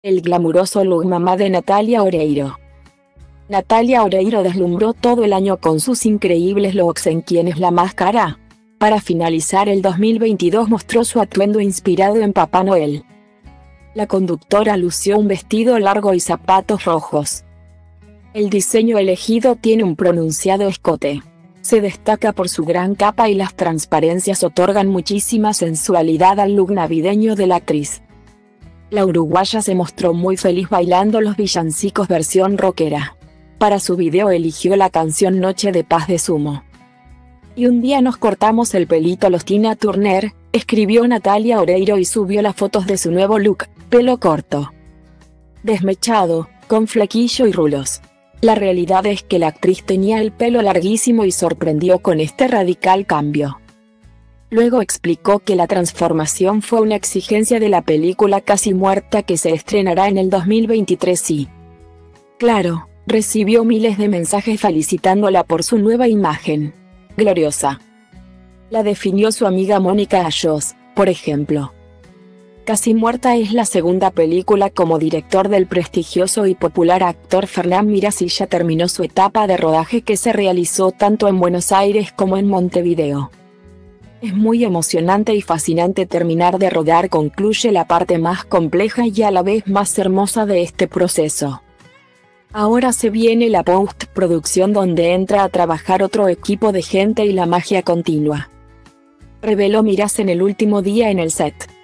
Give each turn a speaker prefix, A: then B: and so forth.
A: El glamuroso look mamá de Natalia Oreiro. Natalia Oreiro deslumbró todo el año con sus increíbles looks en ¿Quién es la máscara? Para finalizar el 2022 mostró su atuendo inspirado en Papá Noel. La conductora lució un vestido largo y zapatos rojos. El diseño elegido tiene un pronunciado escote. Se destaca por su gran capa y las transparencias otorgan muchísima sensualidad al look navideño de la actriz. La uruguaya se mostró muy feliz bailando los villancicos versión rockera. Para su video eligió la canción Noche de Paz de Sumo. Y un día nos cortamos el pelito los Tina Turner, escribió Natalia Oreiro y subió las fotos de su nuevo look, pelo corto, desmechado, con flequillo y rulos. La realidad es que la actriz tenía el pelo larguísimo y sorprendió con este radical cambio. Luego explicó que la transformación fue una exigencia de la película Casi Muerta que se estrenará en el 2023 y, claro, recibió miles de mensajes felicitándola por su nueva imagen. Gloriosa. La definió su amiga Mónica Ayos, por ejemplo. Casi Muerta es la segunda película como director del prestigioso y popular actor Fernán Mirás y ya terminó su etapa de rodaje que se realizó tanto en Buenos Aires como en Montevideo. Es muy emocionante y fascinante terminar de rodar, concluye la parte más compleja y a la vez más hermosa de este proceso. Ahora se viene la postproducción donde entra a trabajar otro equipo de gente y la magia continúa. Reveló Mirás en el último día en el set.